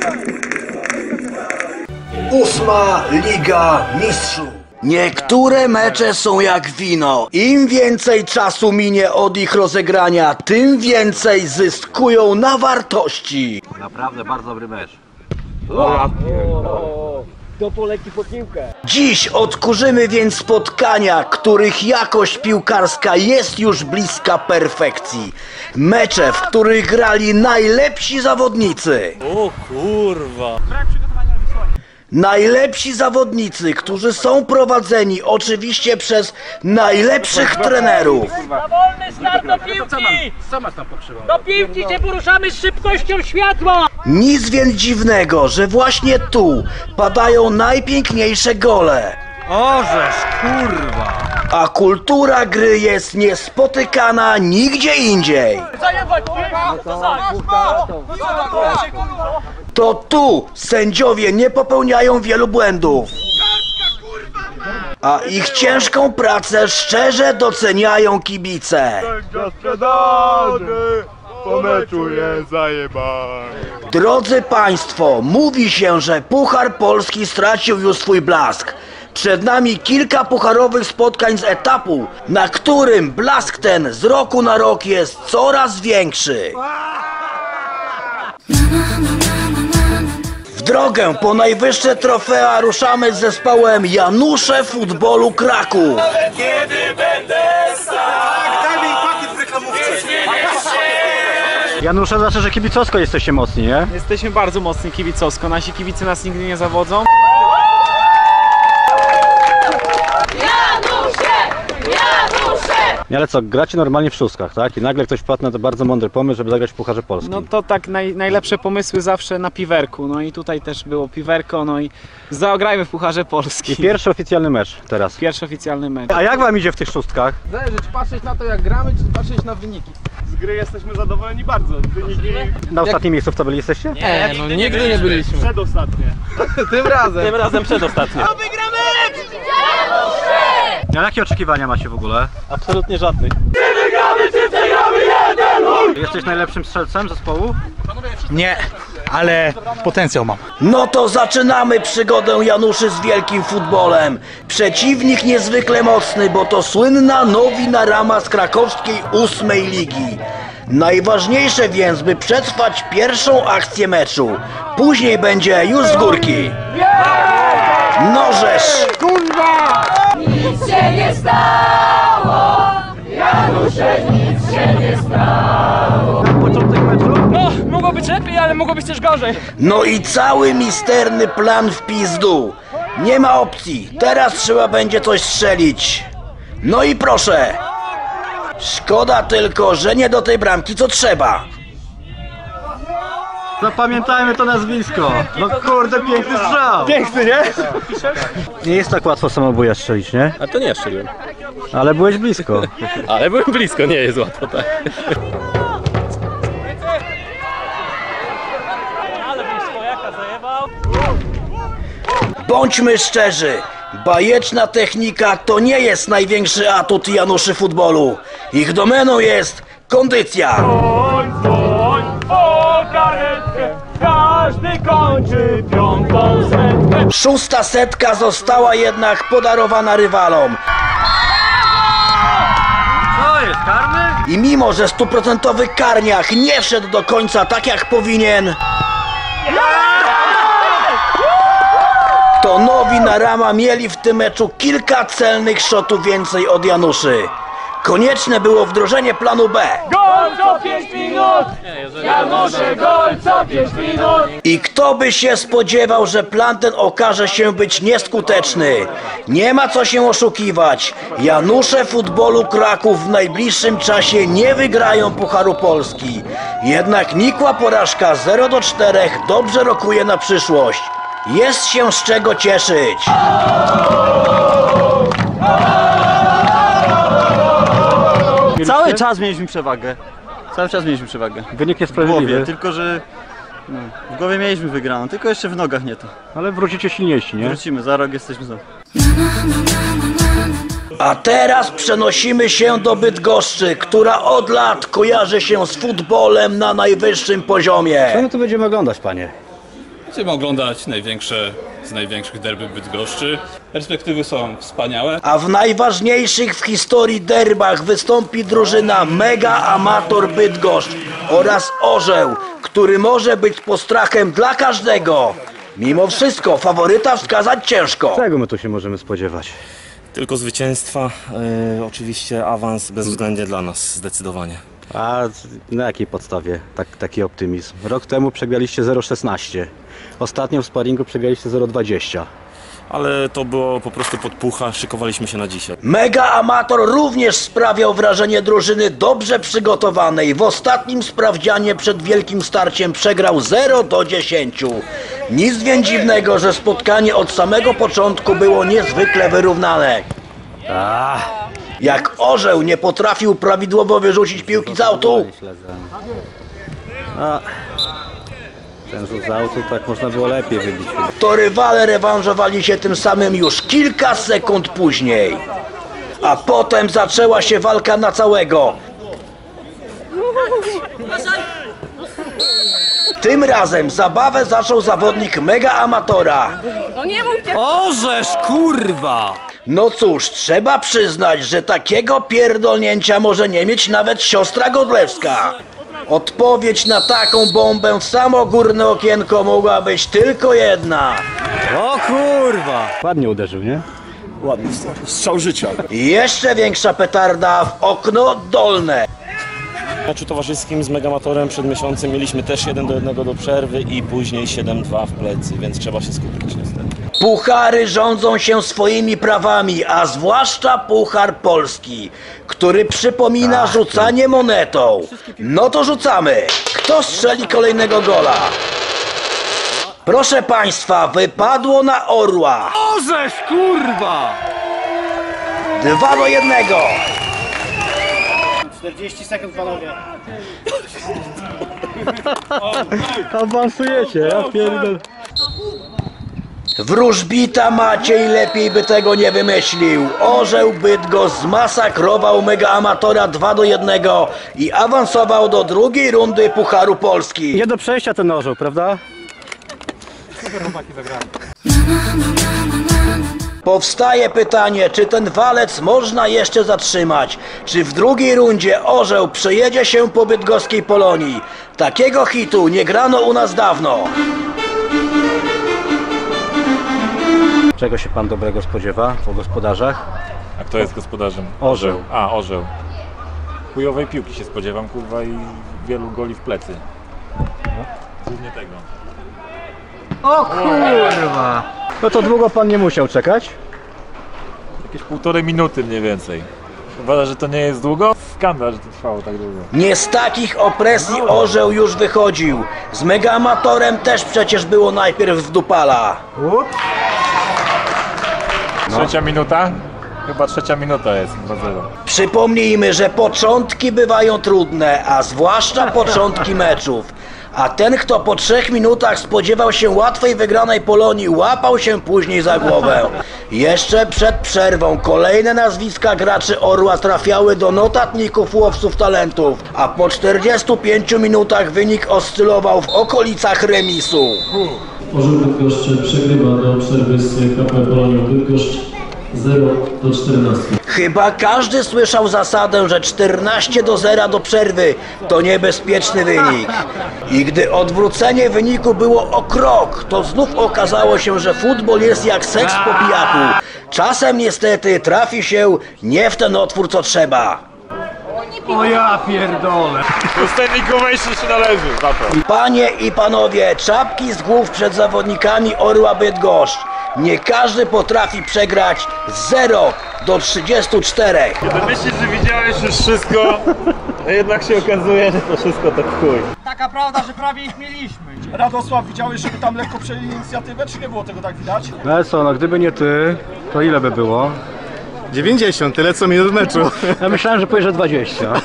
Ósma Liga Mistrzów. Niektóre mecze są jak wino. Im więcej czasu minie od ich rozegrania, tym więcej zyskują na wartości. Naprawdę bardzo dobry mecz. To poleci po piłkę. Dziś odkurzymy więc spotkania, których jakość piłkarska jest już bliska perfekcji. Mecze, w których grali najlepsi zawodnicy. O kurwa. Najlepsi zawodnicy, którzy są prowadzeni oczywiście przez najlepszych trenerów. Za wolny start do piłki! Co masz tam pokrzywał? Do piłki się poruszamy z szybkością światła! Nic więc dziwnego, że właśnie tu padają najpiękniejsze gole. Ożeż, kurwa! A kultura gry jest niespotykana nigdzie indziej. Zajebać! To tu sędziowie nie popełniają wielu błędów. A ich ciężką pracę szczerze doceniają kibice. Po meczu jest zajebany. Drodzy Państwo, mówi się, że Puchar Polski stracił już swój blask. Przed nami kilka pucharowych spotkań z etapu, na którym blask ten z roku na rok jest coraz większy. W drogę po najwyższe trofea ruszamy z zespołem Janusze Futbolu Kraków. Janusze, znaczy, że kibicowsko jesteście mocni, nie? Jesteśmy bardzo mocni kibicowsko. Nasi kibice nas nigdy nie zawodzą. Ale co, gracie normalnie w szóstkach, tak? I nagle ktoś wpadł na to bardzo mądry pomysł, żeby zagrać w Pucharze Polskim. No to tak najlepsze pomysły zawsze na piwerku. No i tutaj też było piwerko, no i zagrajmy w Pucharze Polskim. Pierwszy oficjalny mecz teraz. Pierwszy oficjalny mecz. A jak wam idzie w tych szóstkach? Zależy, czy patrzeć na to, jak gramy, czy patrzeć na wyniki. Z gry jesteśmy zadowoleni bardzo. Wyniki Na ostatnim miejscu w tabeli jesteście? Nie, no nigdy nie byliśmy. przedostatnie. Tym razem. Tym razem przedostatnio. A jakie oczekiwania macie w ogóle? Absolutnie żadnych. Jesteś najlepszym strzelcem zespołu? Nie, ale potencjał mam. No to zaczynamy przygodę Januszy z wielkim futbolem. Przeciwnik niezwykle mocny, bo to słynna Nowina Rama z krakowskiej 8. ligi. Najważniejsze więc, by przetrwać pierwszą akcję meczu. Później będzie już z górki. Nożesz! Nic się nie stało! Janusze, nic się nie stało! Początek meczu? No, mogło być lepiej, ale mogło być też gorzej. No i cały misterny plan w pizdu. Nie ma opcji. Teraz trzeba będzie coś strzelić. No i proszę. Szkoda tylko, że nie do tej bramki, co trzeba. Zapamiętajmy to nazwisko. No kurde, piękny strzał. Piękny, nie? Nie jest tak łatwo samobuja strzelić, nie? A to nie strzeliłem. Ale byłeś blisko. Ale byłem blisko, nie jest łatwo, tak. Ale bym swojaka zajebał. Bądźmy szczerzy. Bajeczna technika to nie jest największy atut Januszy Futbolu. Ich domeną jest kondycja. O karetkę, każdy kończy piątą setkę. 6. setka została jednak podarowana rywalom. Co jest, karny? I mimo, że 100% karniach nie wszedł do końca tak jak powinien, to Nowina Rama mieli w tym meczu kilka celnych szotów więcej od Januszy. Konieczne było wdrożenie planu B. Gol co 5 minut! Janusze, gol co 5 minut! I kto by się spodziewał, że plan ten okaże się być nieskuteczny. Nie ma co się oszukiwać. Janusze Futbolu Kraków w najbliższym czasie nie wygrają Pucharu Polski. Jednak nikła porażka 0-4 dobrze rokuje na przyszłość. Jest się z czego cieszyć. Cały czas mieliśmy przewagę. Cały czas mieliśmy przewagę. Wynik W niesprawiedliwy. głowie, tylko że w głowie mieliśmy wygraną, tylko jeszcze w nogach nie to. Ale wrócicie silniejsi, nie? Wrócimy, za rok jesteśmy znowu. A teraz przenosimy się do Bydgoszczy, która od lat kojarzy się z futbolem na najwyższym poziomie. Co my tu będziemy oglądać, panie? Chcemy oglądać największe z największych derby Bydgoszczy. Perspektywy są wspaniałe. A w najważniejszych w historii derbach wystąpi drużyna Mega Amator Bydgoszcz oraz Orzeł, który może być postrachem dla każdego. Mimo wszystko faworyta wskazać ciężko. Czego my tu się możemy spodziewać? Tylko zwycięstwa, oczywiście awans bezwzględnie dla nas, zdecydowanie. A na jakiej podstawie taki optymizm? Rok temu przegraliście 0,16. Ostatnio w sparingu przegraliście 0,20. Ale to było po prostu podpucha, szykowaliśmy się na dzisiaj. Mega Amator również sprawiał wrażenie drużyny dobrze przygotowanej. W ostatnim sprawdzianie przed wielkim starciem przegrał 0-10. Nic więc dziwnego, że spotkanie od samego początku było niezwykle wyrównane. Jak Orzeł nie potrafił prawidłowo wyrzucić piłki z autu, Ten rzut z autu tak można było lepiej wybić. to rywale rewanżowali się tym samym już kilka sekund później. A potem zaczęła się walka na całego. Tym razem zabawę zaczął zawodnik Mega Amatora. Orzesz, kurwa! No cóż, trzeba przyznać, że takiego pierdolnięcia może nie mieć nawet siostra Godlewska. Odpowiedź na taką bombę w samo górne okienko mogła być tylko jedna. O kurwa! Ładnie uderzył, nie? Ładny strzał życia. I jeszcze większa petarda w okno dolne. W meczu towarzyskim z Megamatorem przed miesiącem mieliśmy też 1-1 do przerwy i później 7-2 w plecy, więc trzeba się skupić niestety. Puchary rządzą się swoimi prawami, a zwłaszcza Puchar Polski, który przypomina rzucanie monetą. No to rzucamy. Kto strzeli kolejnego gola? Proszę Państwa, wypadło na Orła. Orzesz, kurwa! 2-1. 40 sekund, panowie. Awansujecie, ja pierdolę. Wróżbita Maciej lepiej by tego nie wymyślił. Orzeł Bydgoszcz zmasakrował Mega Amatora 2-1 i awansował do drugiej rundy Pucharu Polski. Nie do przejścia ten orzeł, prawda? Powstaje pytanie, czy ten walec można jeszcze zatrzymać? Czy w drugiej rundzie Orzeł przejedzie się po bydgoskiej Polonii? Takiego hitu nie grano u nas dawno. Czego się pan dobrego spodziewa po gospodarzach? A kto jest gospodarzem? Orzeł. A, Orzeł. Chujowej piłki się spodziewam, kurwa, i wielu goli w plecy. Głównie tego. O kurwa! No to długo pan nie musiał czekać? Jakieś 1,5 minuty mniej więcej. Uważa, że to nie jest długo? Skandal, że to trwało tak długo. Nie z takich opresji Orzeł już wychodził. Z Mega Amatorem też przecież było najpierw w dupala. Trzecia minuta? Chyba trzecia minuta jest 2-0. Przypomnijmy, że początki bywają trudne, a zwłaszcza początki meczów. A ten, kto po 3 minutach spodziewał się łatwej wygranej Polonii, łapał się później za głowę. Jeszcze przed przerwą kolejne nazwiska graczy Orła trafiały do notatników łowców talentów, a po 45 minutach wynik oscylował w okolicach remisu. Orzeł Bydgoszcz przegrywa do przerwy z KP Polonią Bydgoszcz 0-14. Chyba każdy słyszał zasadę, że 14-0 do przerwy to niebezpieczny wynik. I gdy odwrócenie wyniku było o krok, to znów okazało się, że futbol jest jak seks po pijaku. Czasem niestety trafi się nie w ten otwór, co trzeba. O ja pierdolę! To standing ovation się należy za to. Panie i panowie, czapki z głów przed zawodnikami Orła Bydgoszcz. Nie każdy potrafi przegrać 0-34. Kiedy myślisz, że widziałeś już wszystko, a jednak się okazuje, że to wszystko to chuj. Taka prawda, że prawie ich mieliśmy. Radosław, widziałeś, żeby tam lekko przejęli inicjatywę, czy nie było tego tak widać? No ale co, no gdyby nie ty, to ile by było? 90, tyle co minut meczu. Ja myślałem, że powiesz, że 20.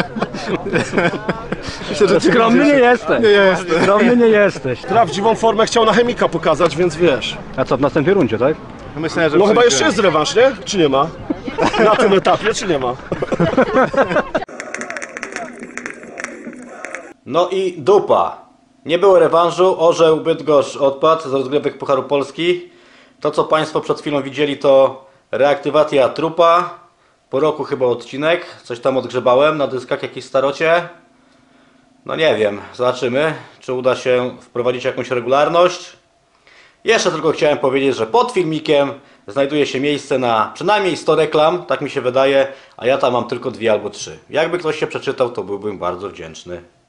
Myślę, że Skromny nie jesteś. Nie jestem. Skromny nie jesteś. Prawdziwą formę chciał na Chemika pokazać, więc wiesz. A co, w następnej rundzie, tak? Myślę, że no chyba jeszcze jest rewanż, nie? Czy nie ma? Na tym etapie, czy nie ma? No i dupa. Nie było rewanżu, Orzeł Bydgoszcz odpadł z rozgrywek Pucharu Polski. To co Państwo przed chwilą widzieli to reaktywacja trupa. Po roku chyba odcinek, coś tam odgrzebałem na dyskach, jakieś starocie. No nie wiem, zobaczymy, czy uda się wprowadzić jakąś regularność. Jeszcze tylko chciałem powiedzieć, że pod filmikiem znajduje się miejsce na przynajmniej 100 reklam, tak mi się wydaje, a ja tam mam tylko 2 albo 3. Jakby ktoś się przeczytał, to byłbym bardzo wdzięczny.